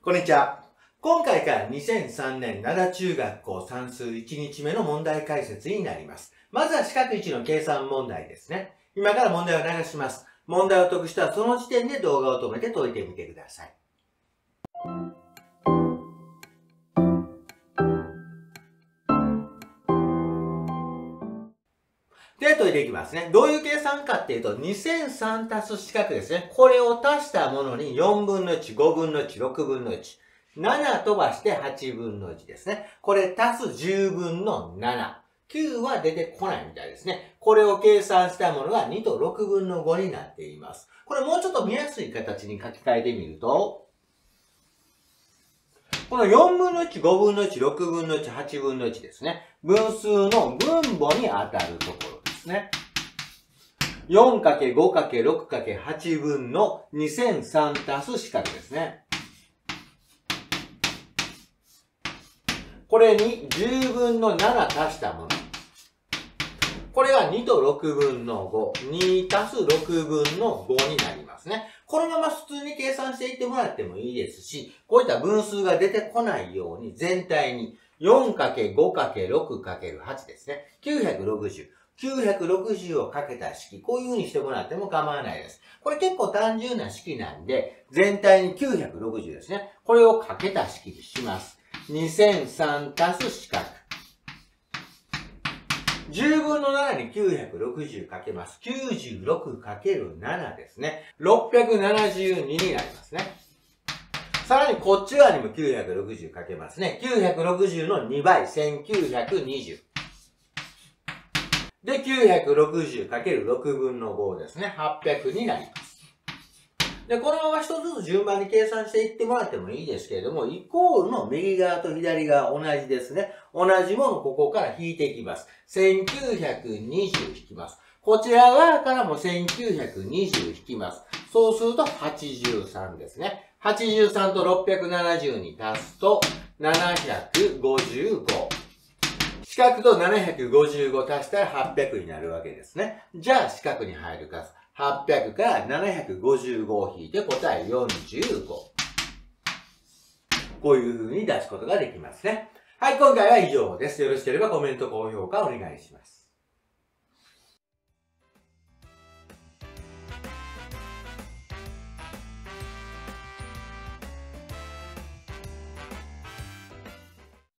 こんにちは。今回から2003年灘中学校算数1日目の問題解説になります。まずは四角1の計算問題ですね。今から問題を流します。問題を解く人はその時点で動画を止めて解いてみてください。で、解いていきますね。どういう計算かっていうと、2003足す四角ですね。これを足したものに4分の1、5分の1、6分の1。7飛ばして8分の1ですね。これ足す10分の7。9は出てこないみたいですね。これを計算したものが2と6分の5になっています。これもうちょっと見やすい形に書き換えてみると、この4分の1、5分の1、6分の1、8分の1ですね。分数の分母に当たるところですね。4×5×6×8 分の2003足す四角ですね。これに10分の7足したもの。これが2と6分の5。2足す6分の5になりますね。このまま普通に計算していってもらってもいいですし、こういった分数が出てこないように全体に 4×5×6×8 ですね。960。960をかけた式。こういう風にしてもらっても構わないです。これ結構単純な式なんで、全体に960ですね。これをかけた式にします。2003足す四角。10分の7に960かけます。96×7 ですね。672になりますね。さらにこっち側にも960かけますね。960の2倍、1920。で、960×6 分の5ですね。800になります。で、このまま一つずつ順番に計算していってもらってもいいですけれども、イコールの右側と左側同じですね。同じものをここから引いていきます。1920引きます。こちら側からも1920引きます。そうすると83ですね。83と670に足すと755。四角と755足したら800になるわけですね。じゃあ四角に入る数。800から755を引いて答え45。こういう風に出すことができますね。はい、今回は以上です。よろしければコメント、高評価お願いします。